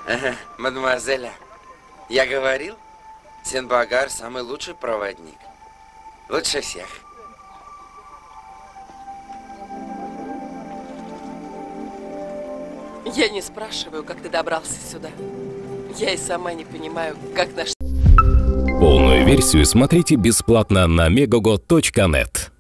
Мадемуазель, я говорил, Сен-Багар самый лучший проводник. Лучше всех. Я не спрашиваю, как ты добрался сюда. Я и сама не понимаю, как наш... Полную версию смотрите бесплатно на megogo.net.